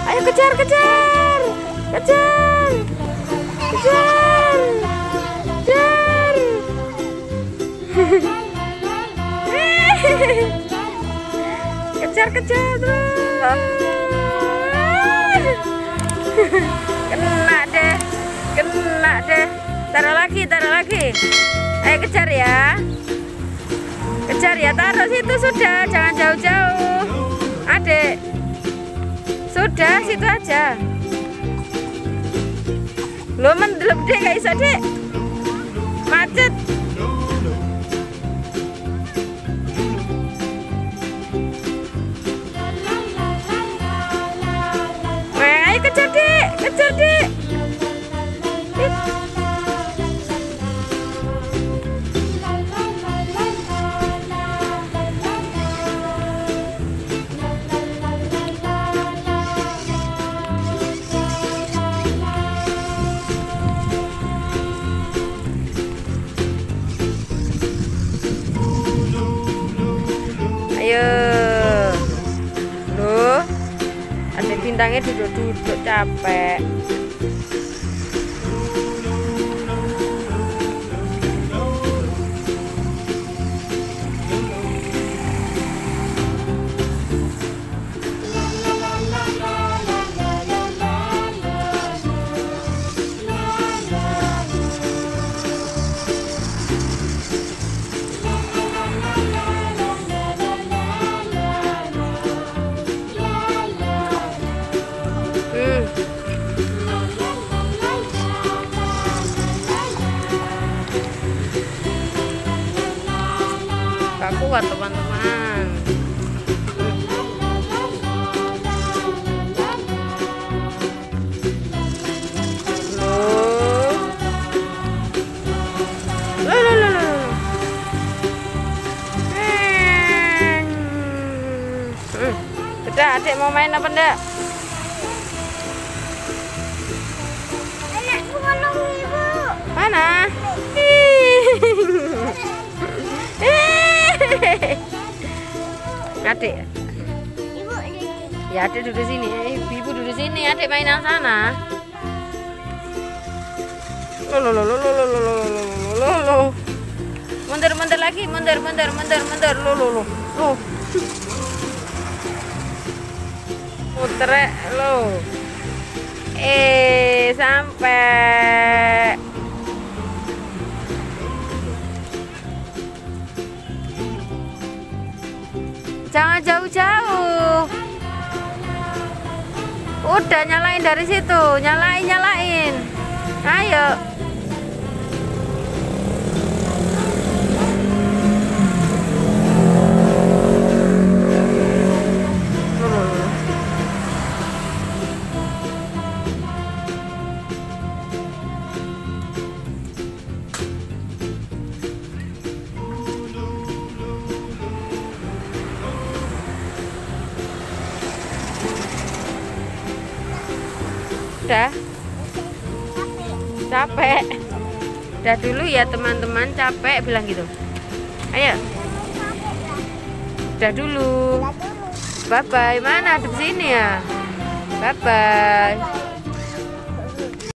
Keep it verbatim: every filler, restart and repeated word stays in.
Ayo kejar, kejar, kejar, kejar, kejar. Kejar, kejar terus. Kena deh, kena deh. Taruh lagi, taruh lagi. Ayo kejar ya. Kejar ya, taruh situ sudah, jangan jauh-jauh. Adek. Sudah, situ aja. Lo mendelep deh, gak bisa deh. Macet. Nah, ayo kejar deh, kejar deh. Ayo, loh, ada bintangnya duduk-duduk capek. Gak kuat teman-teman. Loh, loh, loh, loh, loh. Hmm. Udah, adik mau main apa enggak? Anakku mau nunggu ibu. Mana? Adik, Ibu ini. ya adik duduk sini, ibu duduk sini, adik mainan sana. Lo lo lo lo lo lo lo lo lo lo lo. Mundur mundur lagi, mundur mundur mundur mundur lo lo lo lo. Putrek lo. Eh sampai. Jangan jauh-jauh. Udah nyalain dari situ, nyalain nyalain. Ayo. Udah capek, udah dulu ya teman-teman, capek bilang gitu. Ayo, udah dulu, bye bye. Mana di sini ya, bye bye.